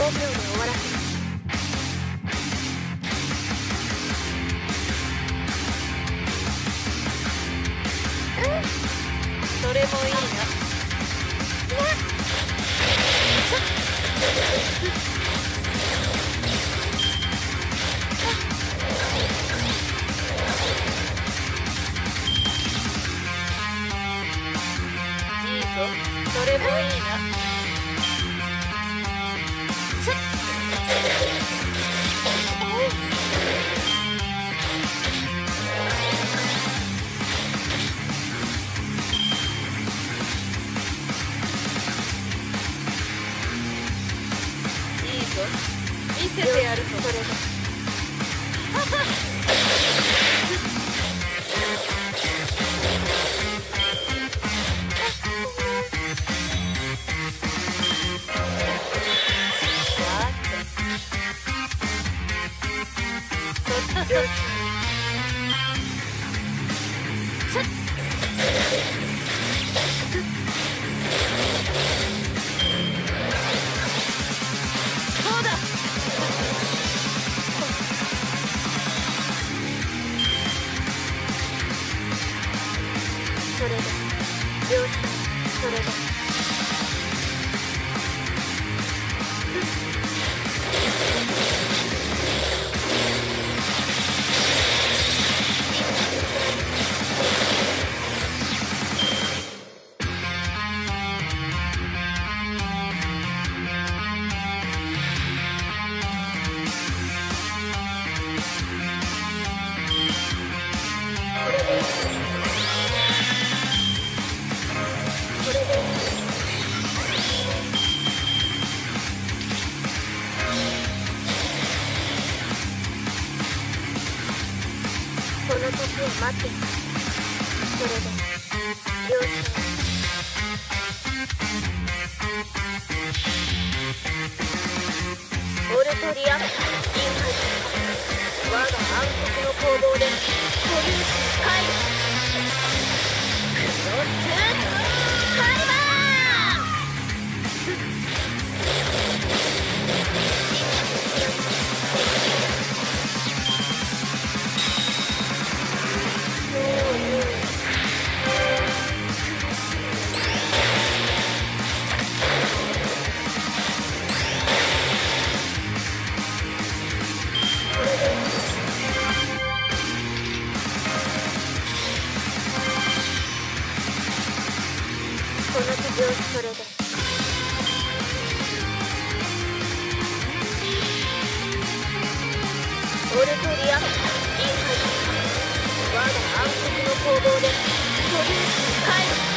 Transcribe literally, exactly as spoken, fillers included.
秒で終わらせます。うん、それもいいな。いいぞ、それもいいな。見せてやるとそれだ。よし。そうだ。それだ。よし、それだ。この時を待っています。それでよし。オルトリアインハイ我が暗黒の攻防で固有し回避。クロスカリバこの時をそれでオルトリアインハイ我が暗黒の攻防で固有し回避。